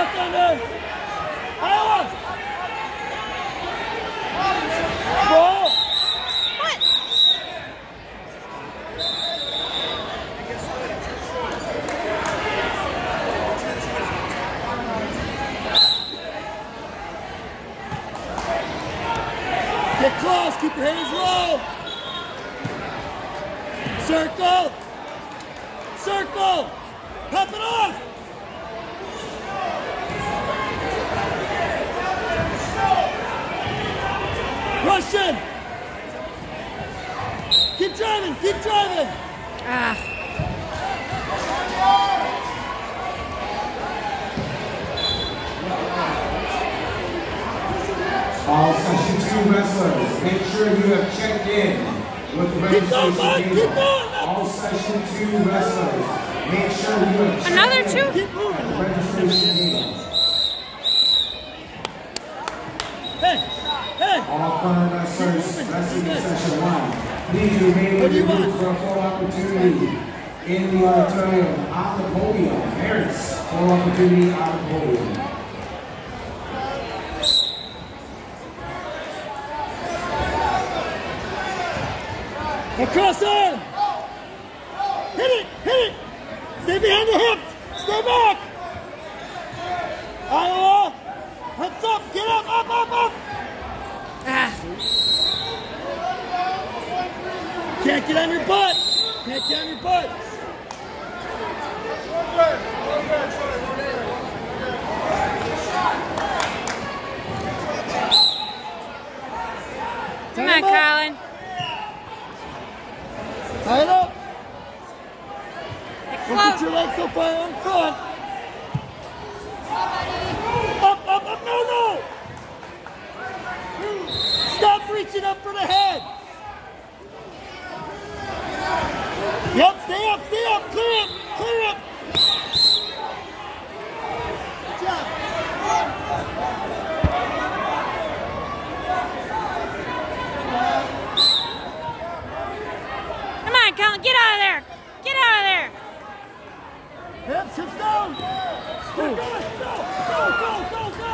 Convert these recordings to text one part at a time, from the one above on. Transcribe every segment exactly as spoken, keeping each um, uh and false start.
Cross under. Iowa. Ball. What? Get close. Keep your hands low. Circle. Circle. Pop it off. Russian. Keep driving. Keep driving. Ah. All Section two wrestlers, make sure you have checked in with the registration table. All Section two wrestlers, make sure you have checked Another in two? with the registration table. Hey, hey. All current wrestlers wrestling in Session one, please remain with your group for a full opportunity in the auditorium on the podium. Parents, full opportunity on the podium. Across arm! Hit it! Hit it! Stay behind the hips! Stay back! Iowa! Hips up! Get up! Up! Up! Up! Ah. Can't get on your butt! Can't get on your butt! Come on, Colin. Tie it up! Get Don't put close. your legs so far in front! Up! Up! Up! No! No! Stop reaching up for the head! Yep! Stay up! Stay up! Clear it! Clear it! Good job! Come on, Colin. Get out of there. Get out of there. Hips, hips down! Go, go, go, go, go, go!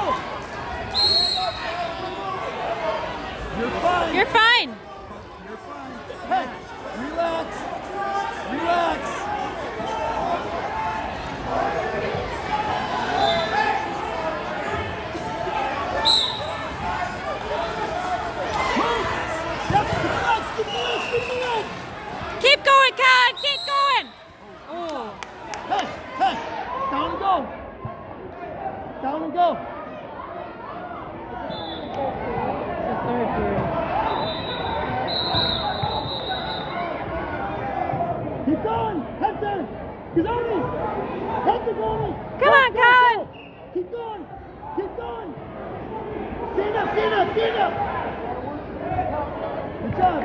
You're fine! You're fine. You're fine! Hey, relax! Relax! Move! Yep, keep the legs, keep the legs, keep the legs! Keep going, Colin. Keep going. Oh. Hey, hey, down and go. Down and go. Keep going. Head there. Gazoni. Head to Gazoni. Come on, Colin. Keep going. Keep going. Stand up, stand up, stand up. Good job.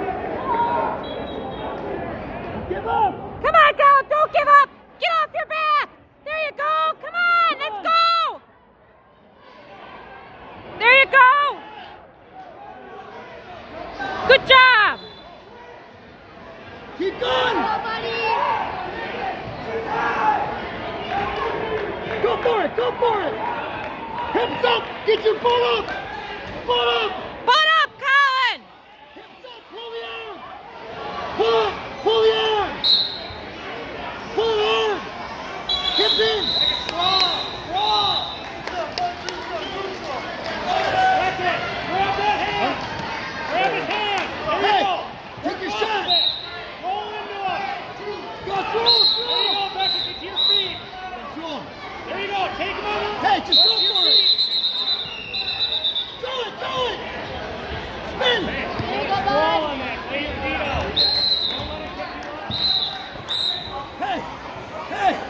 Give up. Come on, Colin. Don't give up. Get off your back. There you go. Come on. Let's go. There you go. Good job. Keep going. Go for it. Go for it. Hips up. Get your butt up. Butt up. Butt up, Colin. Hips up. Pull the arm. Pull up. Pull the